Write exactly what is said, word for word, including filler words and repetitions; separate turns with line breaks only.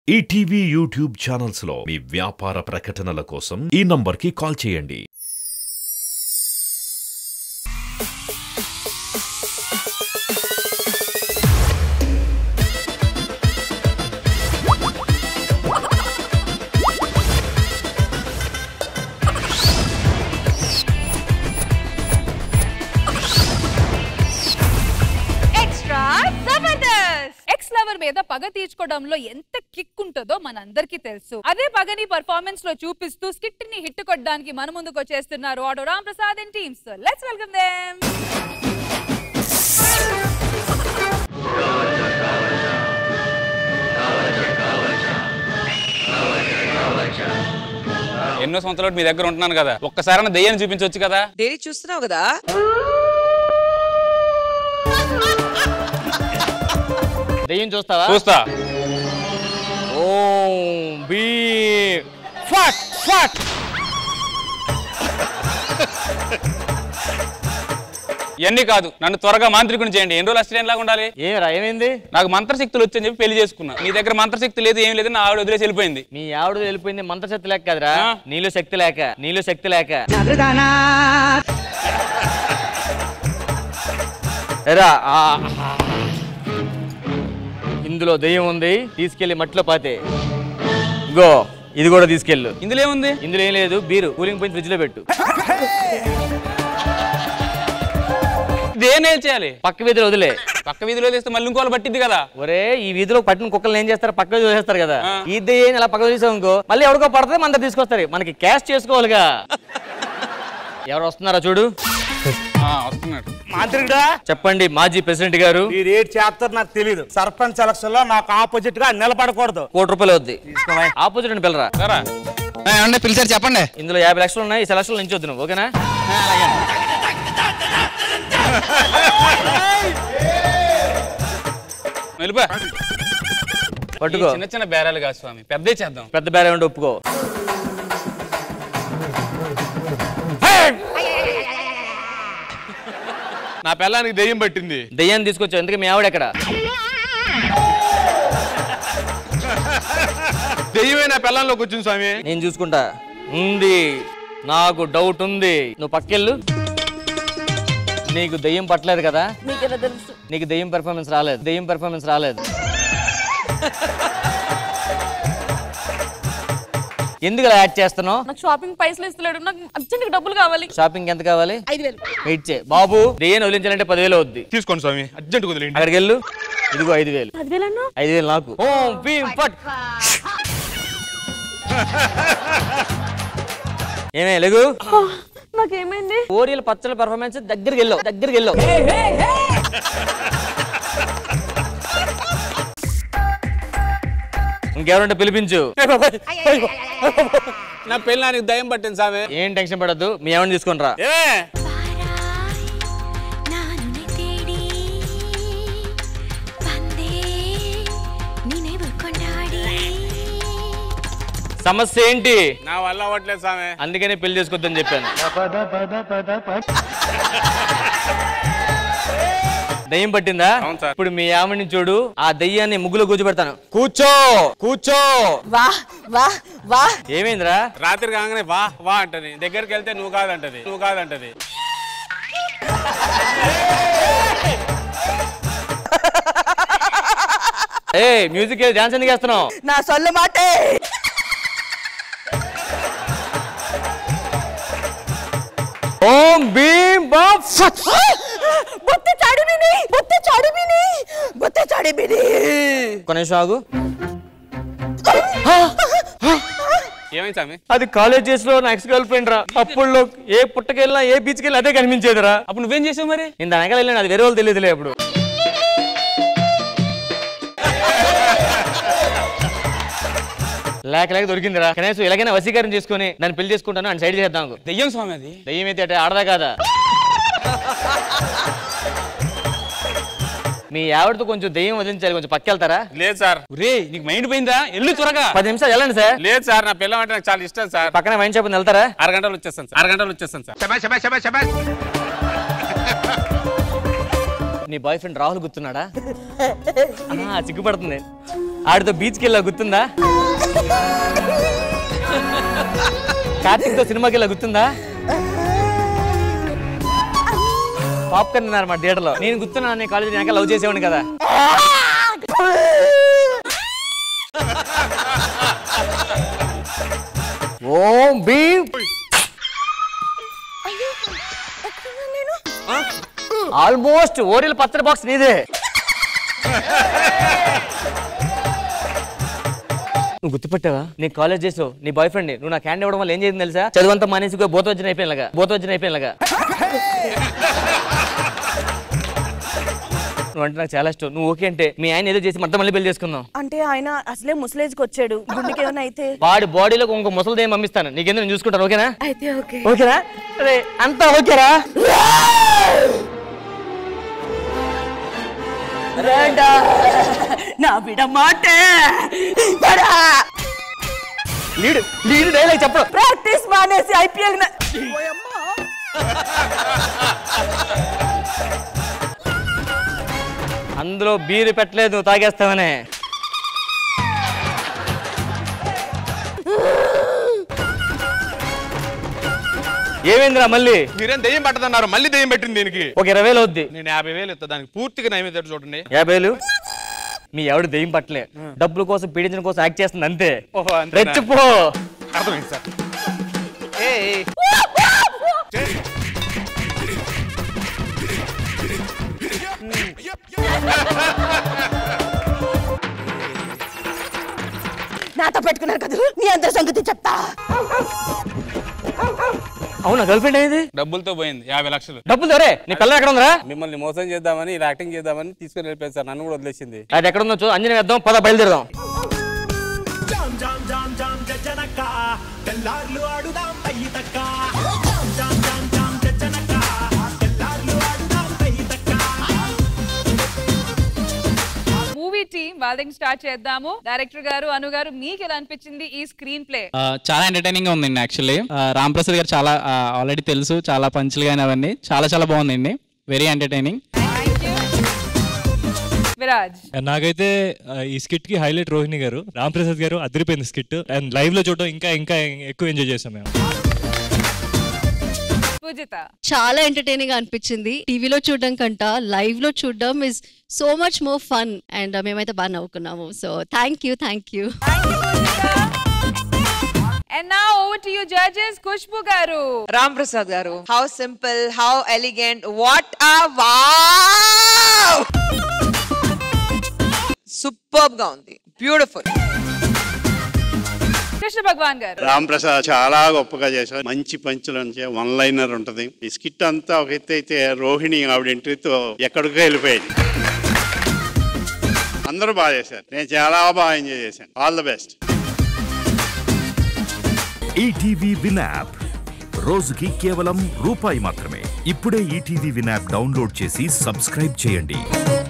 ETV YouTube channels లో మీ వ్యాపార ప్రకటనల కోసం ఈ నంబర్కి కాల్ చేయండి.
మీద పగ తీర్చుకోవడంలో ఎంత కిక్ ఉంటుందో మనందరికీ తెలుసు. అదే పగని పర్ఫార్మెన్స్ లో చూపిస్తూ స్కిట్ ని హిట్ కొట్టడానికి మన ముందుకు వచ్చేస్తున్నారు auto Ram Prasad and team. So let's welcome them.
ఎన్నో సంవత్సరాలు మీ దగ్గర ఉంటున్నాను కదా, ఒక్కసారి దయ్యాన్ని చూపించవచ్చు కదా.
డైలీ చూస్తున్నావు కదా.
దయ్యం చూస్తావా? చూస్తా. ఓం బీ ఫట్ ఫట్. ఇవన్నీ కాదు, నన్ను త్వరగా మాంత్రికుని చేయండి. ఎన్ని రోజులు అసిడెంట్ లాగా ఉండాలి? ఏరా ఏమైంది? నాకు మంత్రశక్తులు వచ్చని చెప్పి పెళ్లి చేసుకున్నా. నీ దగ్గర మంత్రశక్తి లేదు, ఏం లేదు, నా ఆవిడ వదిలేసి వెళ్ళిపోయింది. మీ ఆవిడ వెళ్ళిపోయింది మంత్రశక్తి లేక కదరా, నీలో శక్తి లేక. నీలో శక్తి లేక ఎరా. ఇందులో దయ్యం ఉంది, తీసుకెళ్లి మట్టిలో పాతే. గో, ఇది కూడా తీసుకెళ్ళు. ఇందులో ఏముంది? ఇందులో ఏం లేదు, బీరు కూలింగ్ పోయి ఫ్రిడ్జ్ లో పెట్టు. దేని చేయాలి? పక్క వీధిలో వదిలే. పక్క వీధిలో వదిలేస్తే మళ్ళీ ఇంకోళ్ళు పట్టింది కదా. ఒరే, ఈ వీధిలో పట్టిన కుక్కలు ఏం చేస్తారు? పక్క వీధిలో వదిలేస్తారు కదా. ఈ దయ్యం అలా పక్క తీసాం ఇంకో, మళ్ళీ ఎవరికో పడితే మన తీసుకొస్తారు. మనకి క్యాష్ చేసుకోవాలిగా. ఎవరు వస్తున్నారా చూడు. చెప్పండి మాజీ ప్రెసిడెంట్ గారు.
ఈ రేట్ చేస్తారు నాకు తెలియదు. సర్పంచ్ ఎలక్షన్ లో నాకు ఆపోజిట్ గా నిలబడకూడదు.
కోటి రూపాయలు వద్ది. ఆపోజిట్ అని పిల్లరా. పిలిచారు చెప్పండి. ఇందులో యాభై లక్షలు ఉన్నాయి, ఈ లక్షలు నుంచి వద్దు. ఓకేనా? పట్టుకో. చిన్న చిన్న బేరాలు కాదు స్వామి, పెద్ద చేద్దాం. పెద్ద బేరా ఉండి ఒప్పుకో. నా పిల్లానికి దెయ్యం పట్టింది. దెయ్యాన్ని తీసుకొచ్చావు, ఎందుకు మీ ఆవిడ ఎక్కడ? దెయ్యమే నా పిల్లంలోకి వచ్చింది స్వామి. నేను చూసుకుంటా. ఉంది, నాకు డౌట్ ఉంది. నువ్వు పక్కెళ్ళు. నీకు దెయ్యం పట్టలేదు కదా. నీకు దెయ్యం పెర్ఫార్మెన్స్ రాలేదు. దెయ్యం పెర్ఫార్మెన్స్ రాలేదు. ఎందుకు అలా యాడ్ చేస్తున్నావు?
నాకు షాపింగ్ పైసలు ఇస్తలేడు, నాకు అర్జెంట్ డబ్బులు కావాలి.
షాపింగ్ ఎంత కావాలి?
ఐదు వేలు.
వెయిట్ చే బాబు, దెయ్యాన్ని వదిలించాలంటే పదివేలు అవుద్ది. తీసుకోండి స్వామి, అర్జెంట్ వదిలేండి. అక్కడికి వెళ్ళు. ఇదిగో ఐదు వేలు. ఐదు వేలు నాకు. ఓం భీం ఫట్. ఏమే లేగు.
నాకేమైంది?
ఓరియల్ పచ్చల పర్ఫార్మెన్స్ దగ్గరికి వెళ్ళావు. దగ్గరికి వెళ్ళావు. ఇంకెవరంటే పిలిపించు.
నా పిల్లానికి దయ్యం పట్టింది సామె.
ఏం టెన్షన్ పడద్దు, మీ ఏమని తీసుకుని రా. సమస్య ఏంటి?
నా వల్ల అవ్వట్లేదు సామె,
అందుకనే పెళ్లి చేసుకోవద్దని చెప్పాను. దయ్యం పట్టిందా? ఇప్పుడు మీ ఆమెని చూడు, ఆ దయ్యాన్ని ముగ్గులో కూర్చోబెడతాను. కూర్చో కూర్చో.
వా వా వా.
ఏమైందిరా?
రాత్రి కాగానే వా వా అంటది, దగ్గరికి వెళ్తే నువ్వు కాదంటది, నువ్వు కాదంటది.
ఏ మ్యూజిక్ డాన్స్ ఎందుకు చేస్తున్నావు?
నా సొల్ల మాటే.
ఓం భీం బాప్ ఫట్.
బొత్తే చాడిబిని, బొత్తే చాడిబిని, బొత్తే చాడిబిని.
కొనేష్ ఆగు.
ఏమైంది సామి?
అది కాలేజ్ డేస్ లో నా ఎక్స్ గర్ల్ ఫ్రెండ్ రా. అప్పుడు ఏ పుట్టకెళ్ళినా ఏ బీచ్కి వెళ్ళినా అదే కనిపించేదిరా. అప్పుడు నువ్వేం చేసావు మరి? నేను దాని వెనకాల వెళ్ళాను, అది వేరే వాళ్ళు తెలియదులే. అప్పుడు లేక లేక దొరికిందిరా. కనీసం ఎలాగైనా వశీకరణ చేసుకుని నన్ను పెళ్లి చేసుకుంటాను అని సైడ్ చేద్దాం. దెయ్యం స్వామి అది. దెయ్యం అయితే అంటే ఆడదా కాదా? మీ ఆవిడతో కొంచెం దెయ్యం వదిలించాలి, కొంచెం పక్కెళ్తారా?
లేదు సార్.
రే నీకు మైండ్ పోయిందా? ఎల్లు త్వరగా. పది నిమిషాలు వెళ్ళండి సార్.
లేదు సార్, నా పిల్లం అంటే నాకు చాలా ఇష్టం సార్.
పక్కన వైన్ షాప్ వెళ్తారా?
అరగంటలు వచ్చేస్తాను సార్. అరగంటలు వచ్చేస్తాను సార్.
నీ బాయ్ ఫ్రెండ్ రాహుల్ గుర్తున్నాడా? సిగ్గుపడుతుంది. ఆడితో బీచ్కి వెళ్ళా గుర్తుందా? కార్తీక్ తో సినిమాకి వెళ్ళా గుర్తుందా? పాప్కార్న్ తిన్నారు మా థియేటర్ లో. నేను గుర్తున్నా, నేను కాలేజీ వెనక లవ్ చేసేవాడిని కదా. ఓం భీమ్. ఆల్మోస్ట్ ఓరియల్ పచ్చడి బాక్స్ నీదే. నువ్వు గుర్తుపెట్టావా? నీ కాలేజ్ చేసావు, నీ బాయ్ ఫ్రెండ్ నువ్వు నాకు హ్యాండ్ ఇవ్వడం వల్ల ఏం చేసింది తెలుసా? చదువంతా మానేసి బోతవచ్చిన అయిపోయినలాగా బోతవచ్చిన అయిపోయినలాగా నువ్వు అంటే నాకు చాలా ఇష్టం. నువ్వు ఓకే అంటే మీ ఆయన ఏదో చేసి మొత్తం మళ్ళీ పెళ్లి చేసుకుందాం.
అంటే ఆయన అసలే ముసలేజ్కి వచ్చాడు, గుండెకి ఏమైనా అయితే
వాడి బాడీలో ఇంకో ముసలిదేం పంపిస్తాను, నీకెందుకు నేను చూసుకుంటాను. ఓకేనా?
అయితే ఓకే.
ఓకేనా? అరే అంతా ఓకేరా?
నా బిడ్డ మాటే
లీడ్ లీడ్ డైలాగ్ చెప్పడం.
ప్రాక్టీస్ మానేసి ఐపీఎల్
అందులో బీరు పెట్టలేదు, నువ్వు తాగేస్తావనే. ఏమైందిరా మళ్ళీ?
మీరేం దెయ్యం పట్టదన్నారు, మళ్ళీ దెయ్యం పెట్టింది దీనికి.
ఒక ఇరవై వేలు అవుద్ది.
నేను యాభై వేలు ఇస్తా దానికి, పూర్తిగా నైవేద్యం చూడండి.
యాభై వేలు మీ ఎవడు దెయ్యం పట్టలే, డబ్బుల కోసం పీడించడం కోసం యాక్ట్ చేస్తుంది అంతే.
ఓహో
రెచ్చిపో.
అర్థమైంది సార్.
నాతో పెట్టుకున్నారు కదా, నీ అందరి సంగతి చెప్తా.
అవునా గర్ల్ ఫ్రెండ్ అయింది?
డబ్బులతో పోయింది యాభై లక్షలు.
డబ్బులు దొరే. నీ పిల్ల ఎక్కడ ఉందిరా?
మిమ్మల్ని మోసం చేద్దామని ఇలా యాక్టింగ్ చేద్దామని తీసుకుని వెళ్ళిపోయింది సార్, నన్ను కూడా వదిలేసింది.
అది ఎక్కడ ఉందో చూ, అంజనీ వేద్దాం, పద బయలుదేరదాం.
మూవీ టీమ్ వాళ్ళకి స్టార్ట్ చేద్దాము. డైరెక్టర్ గారు, అను గారు, మీకు ఎలా అనిపించింది ఈ స్క్రీన్ ప్లే?
చాలా ఎంటర్టైనింగ్ గా ఉందండి. యాక్చువల్లీ రామ్ ప్రసాద్ గారు చాలా ఆల్రెడీ తెలుసు, చాలా పంచులు కానీ అవన్నీ చాలా చాలా బాగుందండి. Very entertaining.
విరాజ్,
నాకైతే ఈ స్కిట్ కి హైలైట్ రోహిణి గారు, రామ్ ప్రసాద్ గారు అదిరిపోయింది స్కిట్. అండ్ లైవ్ లో చూడడం ఇంకా ఇంకా ఎక్కువ ఎంజాయ్ చేసాం మేము.
పూజిత,
చాలా ఎంటర్టైనింగ్ గా అనిపించింది. టీవీలో చూడడం కంట లైవ్ లో చూడడం is so much more fun and మేమైతే బాగా నవ్వుకున్నాము. So thank you thank you.
And now over to you judges. Kushbu garu,
Ram Prasad గారు, how simple, how elegant, what a wow, superb గా ఉంది, బ్యూటిఫుల్.
కృష్ణ భగవాన్ గారు,
రామ్ ప్రసాద్ చాలా గొప్పగా చేశారు. మంచి పంచులు, వన్ లైనర్ ఉంటది. ఈ స్కిట్ అంతా ఒక ఎత్తు అయితే రోహిణి ఆవిడ ఎంట్రీతో ఎక్కడికో వెళ్ళిపోయింది. అందరూ బాగా చేశారు, నేను చాలా బాగా ఎంజాయ్ చేశాను. All the best.
ETV win app రోజుకి కేవలం రూపాయి మాత్రమే. ఇప్పుడే ఈటీవీ విన్ యాప్ డౌన్లోడ్ చేసి సబ్స్క్రైబ్ చేయండి.